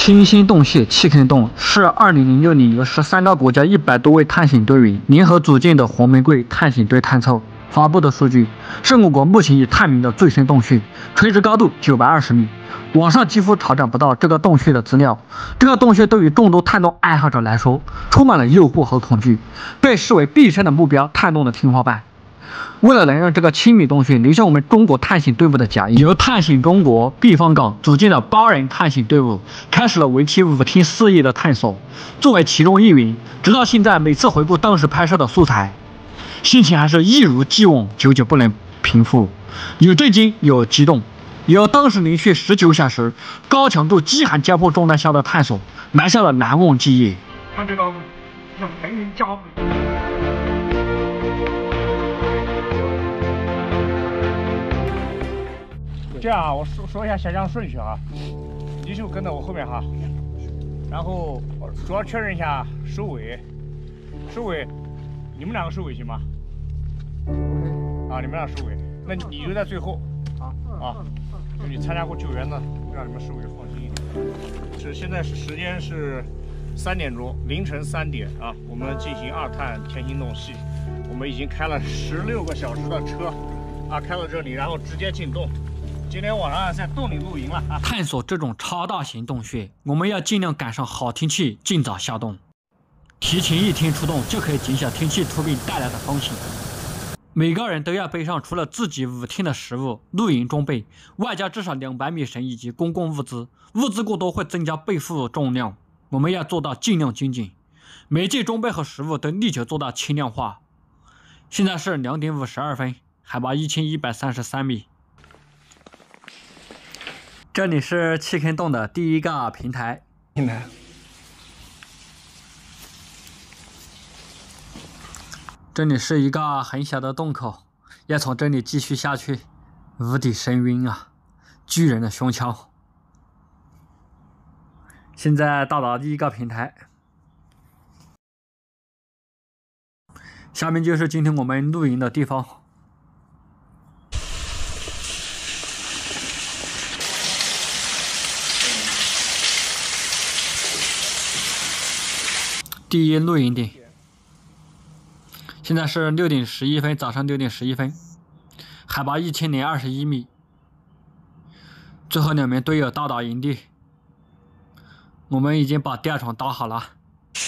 青心洞穴弃坑洞是2006年由13个国家100多位探险队员联合组建的红玫瑰探险队探测发布的数据，是我国目前已探明的最深洞穴，垂直高度920米。网上几乎查找不到这个洞穴的资料。这个洞穴对于众多探洞爱好者来说，充满了诱惑和恐惧，被视为毕生的目标探洞的天花板。为了能让这个7米洞穴留下我们中国探险队伍的脚印，由探险中国避风港组建的8人探险队伍开始了为期5天4夜的探索。作为其中一员，直到现在每次回顾当时拍摄的素材，心情还是一如既往，久久不能平复，有震惊，有激动，有当时连续19小时高强度饥寒交迫状态下的探索埋下了难忘记忆。看这个像腾云驾雾。 这样啊，我说一下下降顺序啊，你就跟在我后面哈，然后主要确认一下收尾，你们2个收尾行吗？啊，你们俩收尾，那你就在最后啊，就你参加过救援的，让你们收尾放心一点。现在时间是3点钟，凌晨3点啊，我们进行2探天心洞隙，我们已经开了16个小时的车啊，开到这里，然后直接进洞。今天晚上在洞里露营了啊！ 探索这种超大型洞穴，我们要尽量赶上好天气，尽早下洞。提前1天出洞，就可以减小天气突变带来的风险。每个人都要背上除了自己5天的食物、露营装备，外加至少200米绳以及公共物资。物资过多会增加背负重量，我们要做到尽量精简。每件装备和食物都力求做到轻量化。现在是2点52分，海拔1133米。这里是弃坑洞的第1个平台。这里是一个很小的洞口，要从这里继续下去，无底深渊啊，巨人的胸腔。现在到达第1个平台，下面就是今天我们露营的地方。第1露营点，现在是6点11分，早上6点11分，海拔1021米。最后2名队友到达营地，我们已经把吊床搭好了。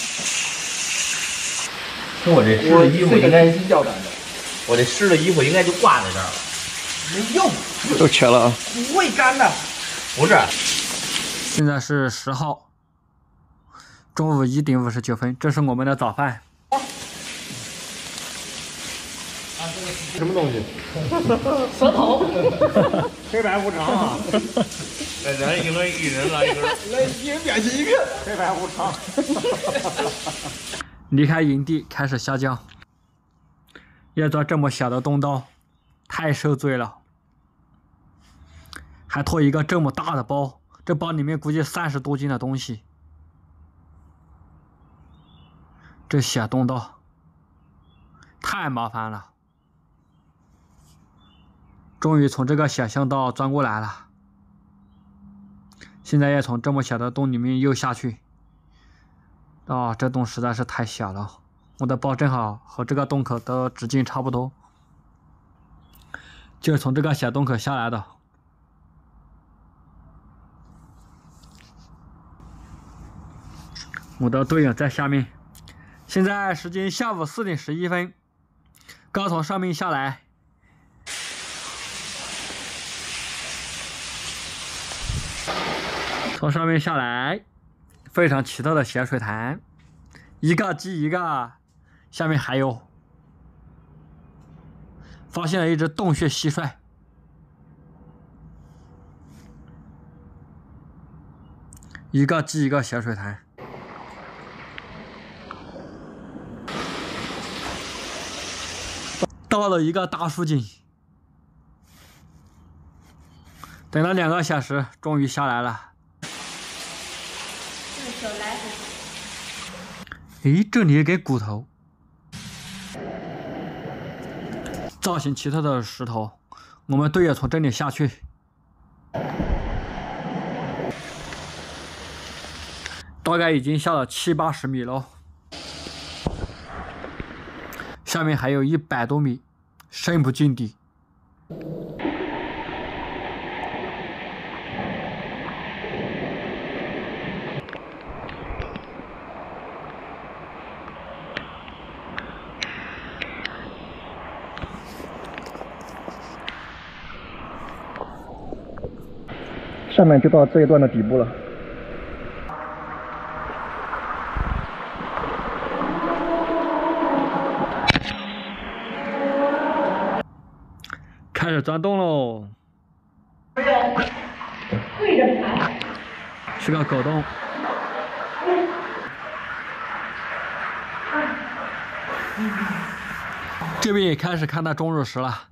我这湿的衣服应该吊胆的， 我这湿的衣服应该就挂在这儿了。 没用， 又缺了啊！ 不会干的。 不是， 现在是10号。中午1点59分，这是我们的早饭。 什么东西？ 舌头。 黑白无常啊！ 咱一轮1人来1根， 来一人点心一个。 黑白无常。 离开营地开始下降，要钻这么小的洞道，太受罪了。还拖一个这么大的包，这包里面估计30多斤的东西。这小洞道太麻烦了，终于从这个小巷道钻过来了。现在要从这么小的洞里面又下去，这洞实在是太小了，我的包正好和这个洞口的直径差不多，就是从这个小洞口下来的。我的队友在下面。现在时间下午4点11分，刚从上面下来，非常奇特的小水潭，一个接一个，下面还有，发现了一只洞穴蟋蟀，一个接一个小水潭。到了一个大树井，等了2个小时，终于下来了。诶，这里有个骨头，造型奇特的石头，我们队友从这里下去。 大概已经下了70-80米了，下面还有100多米，深不见底。 下面就到这一段的底部了。 开始钻洞喽！ 对着爬。 是个狗洞。这边也开始看到钟乳石了。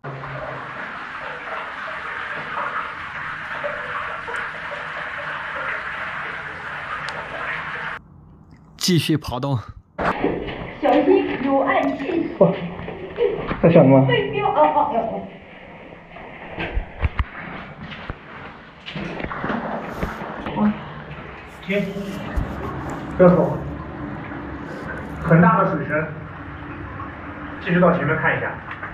继续跑动。 小心有暗器。 哇，太响了吗？ 对标哦。 停，不要走，很大的水深，继续到前面看一下。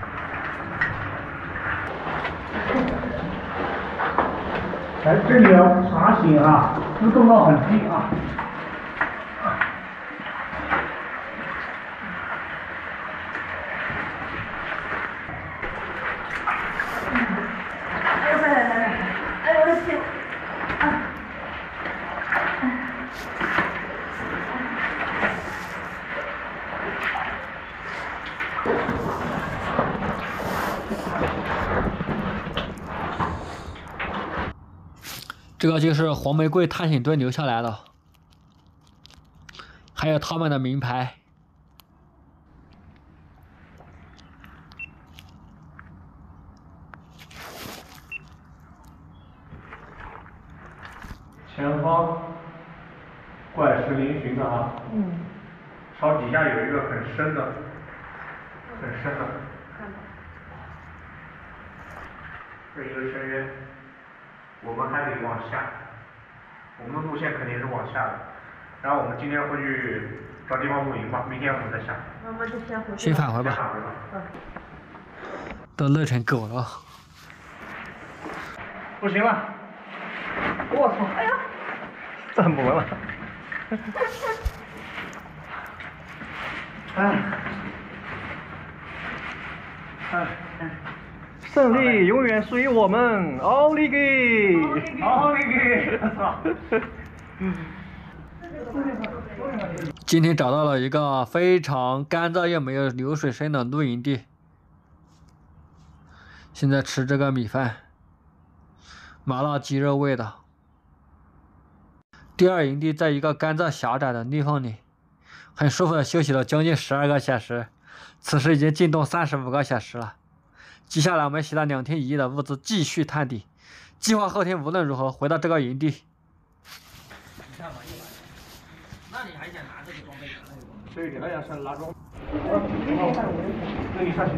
哎，这里要爬行啊，浮动到很低啊。 哎呦我的天！ 这个就是黄玫瑰探险队留下来的，还有他们的名牌。 前方怪石嶙峋的啊，朝底下有一个很深的，这一个深渊，我们还得往下，我们的路线肯定是往下的，然后我们今天会去找地方露营吧，明天我们再下。 那我就先回去。 先返回吧，都累成狗了。 不行了， 我操！哎呀！ 站不稳了。 胜利永远属于我们，奥利给！ 好，你给，操！ 今天找到了一个非常干燥又没有流水声的露营地，现在吃这个米饭，麻辣鸡肉味的。第二营地在一个干燥狭窄的裂缝里，很舒服的休息了将近12个小时，此时已经进洞35个小时了。接下来我们携带2天1夜的物资继续探底，计划后天无论如何回到这个营地。 那你还想拿这个装备？ 对的，那要是拿装。 那你上去。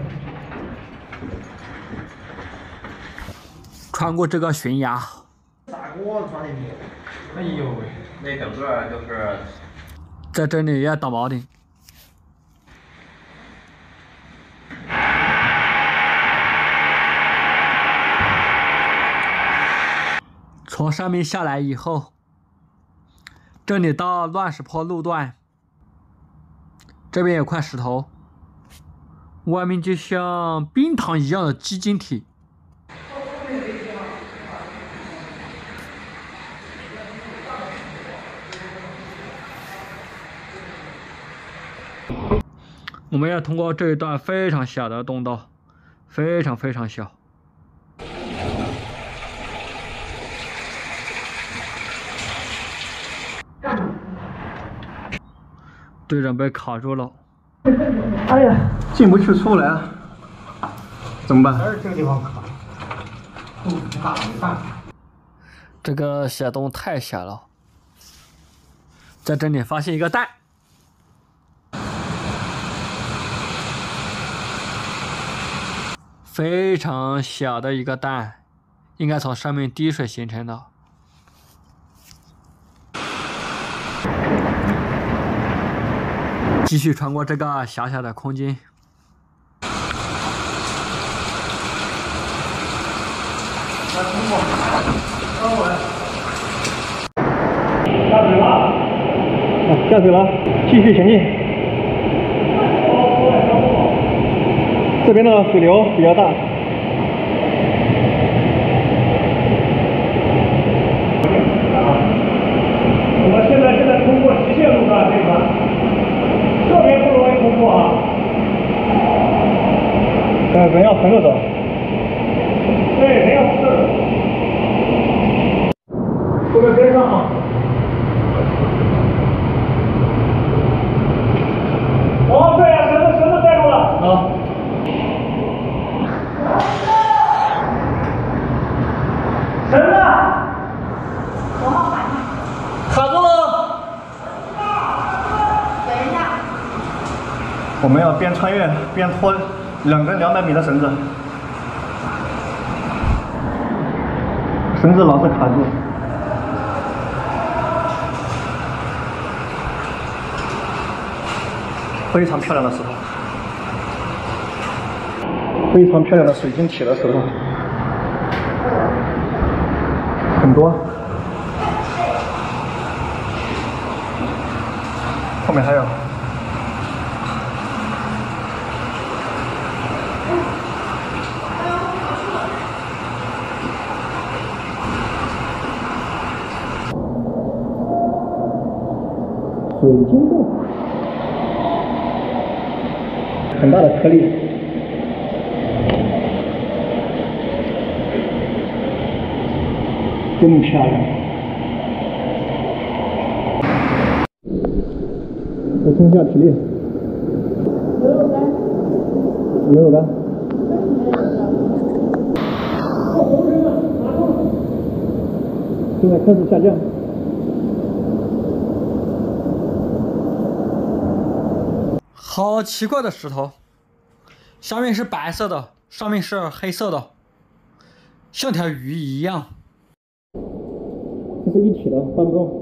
穿过这个悬崖， 大锅子装进去。 哎呦喂，那整个就是。 在这里要倒锚顶。从上面下来以后，这里到乱石坡路段，这边有块石头，外面就像冰糖一样的基晶体。我们要通过这一段非常小的洞道，非常小。队长被卡住了， 哎呀，进不去出不来，怎么办？ 还是这个地方卡。大没办法。 这个小洞太小了，在这里发现一个蛋。非常小的一个蛋，应该从上面滴水形成的。 继续穿过这个狭小的空间。 来，通过，刚过来。下水了。 下水了，继续前进。这边的水流比较大。 我们现在正在通过极限路段这一段，特别不容易通过啊。 人要横着走。 对，人要横着走。后面跟上啊。哦，对呀，绳子带住了。啊。绳子。 卡住了。 等一下。 我们要边穿越边拖2根200米的绳子，绳子老是卡住。非常漂亮的石头，非常漂亮的水晶体的石头，很多。后面还有。水晶洞，很大的颗粒，真漂亮。补充一下体力。牛肉干。现在开始下降。 好奇怪的石头，下面是白色的，上面是黑色的，像条鱼一样。 这是一体的，搬不动。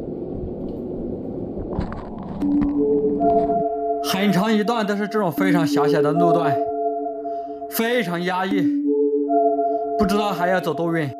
很长一段都是这种非常狭小的路段，非常压抑，不知道还要走多远。